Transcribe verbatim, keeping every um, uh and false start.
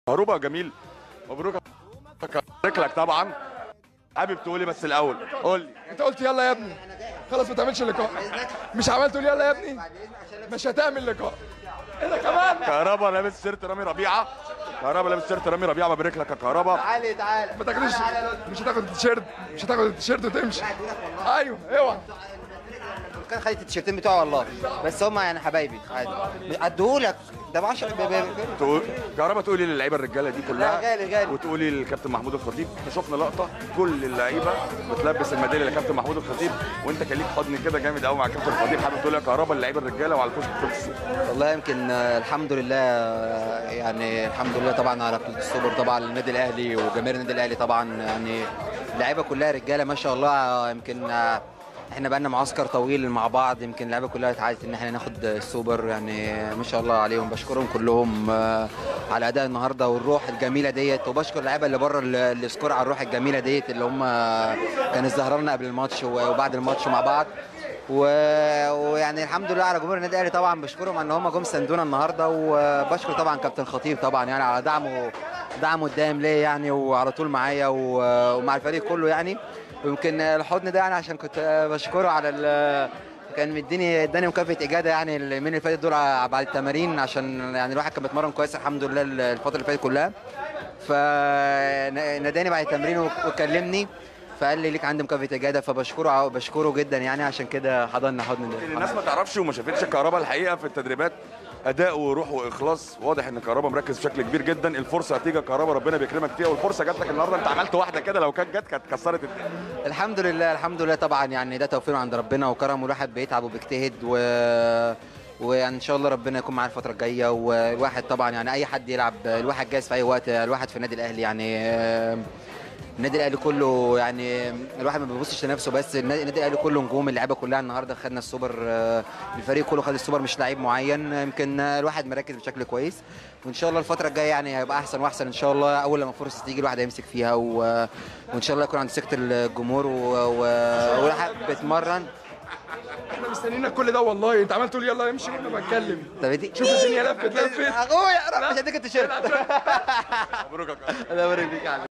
هروبا جميل، مبروك لك طبعا. حابب تقولي بس الاول قول لي. انت قلت يلا يا ابني، خلاص ما تعملش لقاء. مش عمال تقول يلا يا ابني، مش هتعمل لقاء. ايه ده كمان؟ كهربا لابس سيرت رامي ربيعه، كهربا لابس سيرت رامي ربيعه، مبروك لك يا كهربا. تعالى تعالى ما تاخدش، مش هتاخد التيشيرت، مش هتاخد التيشيرت وتمشي. ايوه اوعى. كان خدت التيشيرتين بتوعه والله، بس هم يعني حبايبي عادي اديهولك ده ب عشرة. تقول كهربا تقولي للعيبه الرجاله دي كلها، لا غالي غالي، وتقولي للكابتن محمود الخطيب. احنا شفنا لقطه كل اللعيبه بتلبس الميداليه لكابتن محمود الخطيب، وانت كان ليك حضن كده جامد قوي مع كابتن الخطيب. حابب تقول يا كهربا للعيبه الرجاله وعلى الفوز ببطوله السوبر؟ والله يمكن آه، الحمد لله، آه، يعني الحمد لله طبعا على بطوله السوبر، طبعا النادي الاهلي وجماهير النادي الاهلي طبعا، يعني اللعيبه كلها رجاله ما شاء الله. آه، يمكن آه، احنا بقالنا معسكر طويل مع بعض، يمكن اللعيبه كلها اتعادت ان احنا ناخد السوبر، يعني ما شاء الله عليهم. بشكرهم كلهم آه، على اداء النهارده والروح الجميله ديت، وبشكر اللعيبه اللي بره اللي سكور على الروح الجميله ديت، اللي هم كانوا ظهرنا قبل الماتش وبعد الماتش مع بعض. و- ويعني الحمد لله على جمهور النادي الاهلي طبعا، بشكرهم ان هم جم ساندونا النهارده، وبشكر طبعا كابتن خطيب طبعا يعني على دعمه دعمه الدائم ليا يعني، وعلى طول معايا و- ومع الفريق كله يعني. ويمكن الحضن ده يعني عشان كنت بشكره على ال كان مديني اداني مكافاه اجاده يعني اليومين اللي فاتت دول بعد التمارين، عشان يعني الواحد كان بيتمرن كويس الحمد لله الفتره اللي فاتت كلها. فناداني بعد التمرين وكلمني فقال لي ليك عندي مكافاه اجاده، فبشكره بشكره جدا يعني، عشان كده حضننا حضن ده. الناس ما تعرفش وما شافتش كهربا الحقيقه في التدريبات، اداء وروح واخلاص واضح ان كهربا مركز بشكل كبير جدا. الفرصه هتيجي كهربا ربنا بيكرمك فيها، والفرصه جات لك النهارده. انت عملت واحده كده لو كانت جت كانت كسرت الدنيا. الحمد لله الحمد لله طبعا، يعني ده توفيق عند ربنا وكرم، والواحد بيتعب وبيجتهد و ويعني ان شاء الله ربنا يكون معاه الفتره الجايه. والواحد طبعا يعني اي حد يلعب، الواحد جاهز في اي وقت. الواحد في النادي الاهلي يعني النادي الاهلي كله يعني الواحد ما بيبصش لنفسه بس، النادي الاهلي كله نجوم، اللعيبه كلها النهارده خدنا السوبر، الفريق كله خد السوبر مش لعيب معين. يمكن الواحد مركز بشكل كويس، وان شاء الله الفتره الجايه يعني هيبقى احسن واحسن ان شاء الله. اول لما فرصه تيجي الواحد هيمسك فيها و... وان شاء الله يكون عند ثقه الجمهور و... و... والواحد بيتمرن. احنا مستنيينك كل ده والله. انت عمال تقول يلا امشي وانا بتكلم. طب دي شوف الدنيا لفت لفت. اخويا روح مش هديك التيشيرت. مبروك يا كهربا. الله يبارك فيك يا